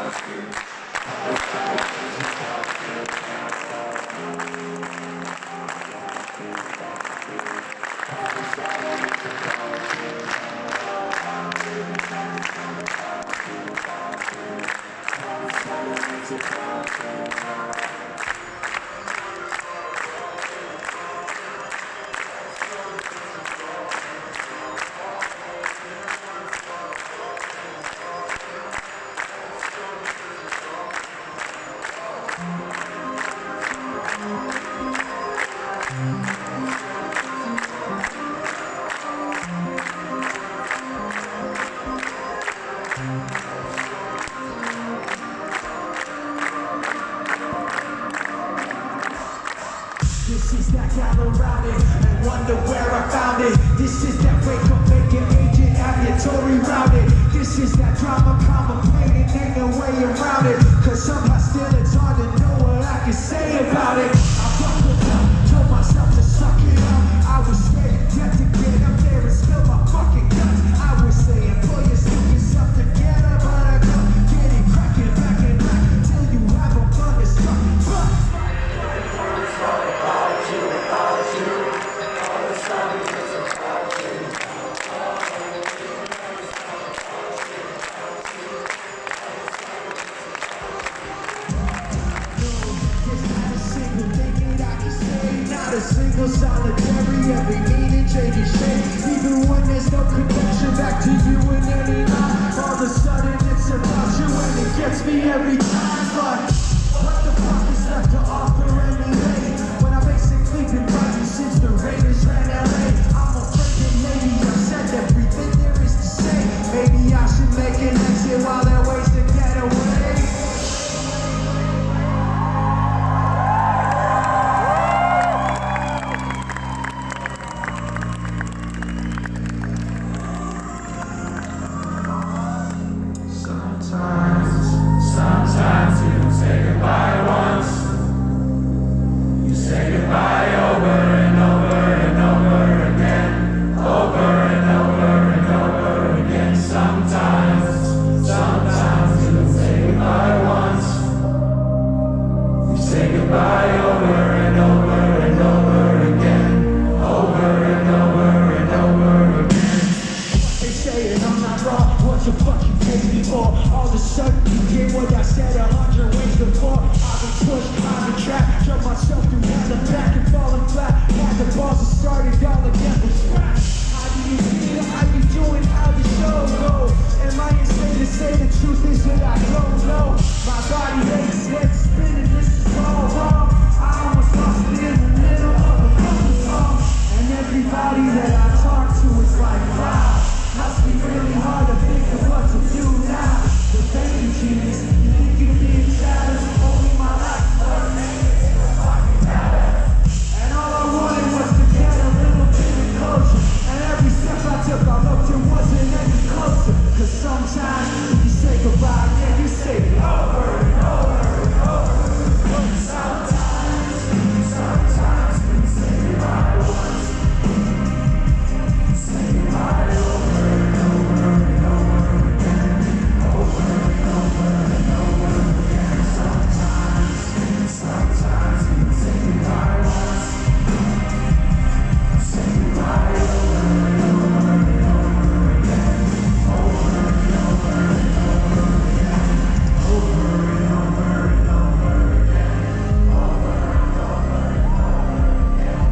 This is that gather around it and wonder where I found it. This is that wake up, make an agent, ambulatory routed. This is that drama, comma, pain, and ain't no way around it. Cause somehow still it's hard to know what I can say about it. I buckled up, told myself to suck it up. I was scared to death to get up there and spill my fucking guts. I was saying, pull yourself together, but I don't get it cracking back and back till you have a thunderstruck. Not a single solitary, every meaning changes shape. Even when there's no connection back to you in any line, all of a sudden it's about you and it gets me every time. But what the fuck is left to offer anyway? When I basically been fighting since the Raiders ran LA. I'm afraid that maybe I've said everything there is to say. Maybe I should make an exit while there are ways to get away. Sometimes you say goodbye once. You say goodbye over and over and over again. Over and over and over again. Sometimes you say goodbye once. You say goodbye over and over and over again. Over and over and over again. They saying I'm not wrong. What the fuck you take me for? All of a sudden you get what I said 100 ways before. I've been pushed, I've been trapped, drove myself through hell and back and falling flat. Had the balls that started all again from scratch. How do you feel? How you doing? How the show go? Am I insane to say the truth is that I don't know? My body aches, head spinning, this is all wrong. I almost lost it in the middle of a couple songs. And everybody that I talk to is like, wow, must be really hard to think of what to do now. But thank you, genius. You think you're being shattered? Only my life's worth. And all I wanted was to get a little bit of closure. And every step I took, I looked and wasn't any closer. Cause sometimes if you say goodbye, yeah, you say it over and over and over. Sometimes when you say goodbye once, you say goodbye over and over and over again. Over and over and over again. Sometimes when you say goodbye once, you say goodbye over and over and over again. Over and over and over again. Over and over and over again. Over and over and over again.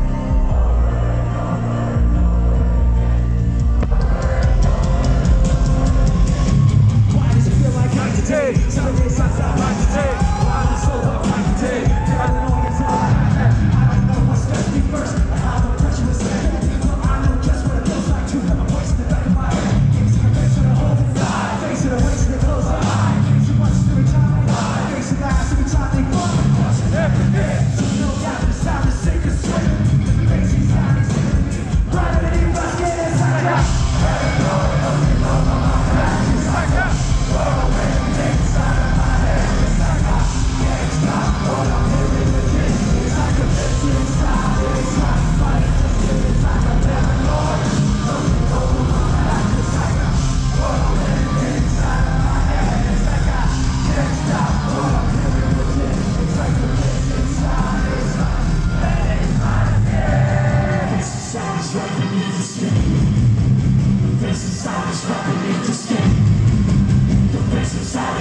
Why does it feel like night today? Some days I felt like today. Why am I so up like today? I don't know what's I don't know what stressed me first. Or how the pressure was set. Well, I know just what it feels like to have a voice in the back of my head. Gives me a face with a whole lie. Face it, a waste of the close eye. Too much every time I lie. Face it, eyes every time they fall. Every day. So no doubt it's time to sink or swim. Face these eyes. Right at any bus, get inside out. Let it go, don't you know my back is like a whirlwind. inside